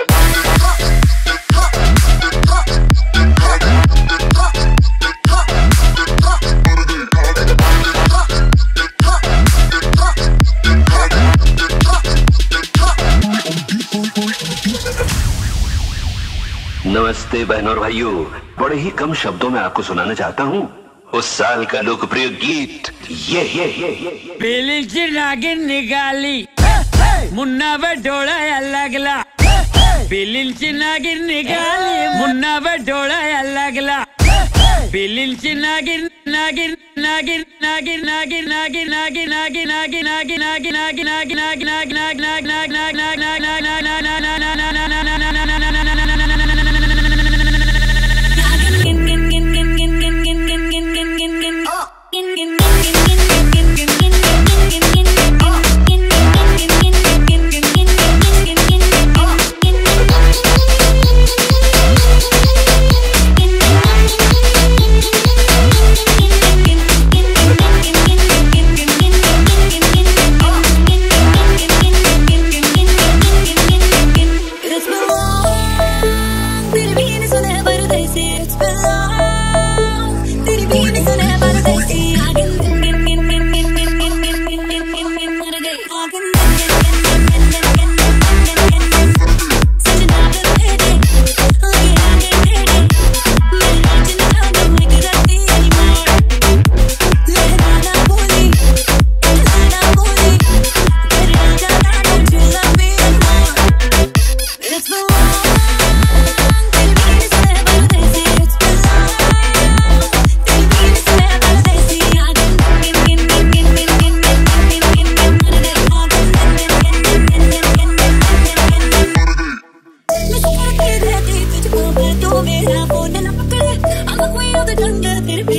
नमस्ते बहनों और भाइयों, बड़े ही कम शब्दों में आपको सुनाना चाहता हूँ उस साल का लोकप्रिय गीत ये बेली नागिन निकाली मुन्ना बटोड़ा लगला, बेली नागिन निकाली मुन्ना बटोड़ा लगला, बेली नागिन नागिन नागिन नागिन नागिन नागिन नागिन नागिन नागिन नागिन नागिन नागिन नागिन नागिन नागिन I'm the queen of the jungle,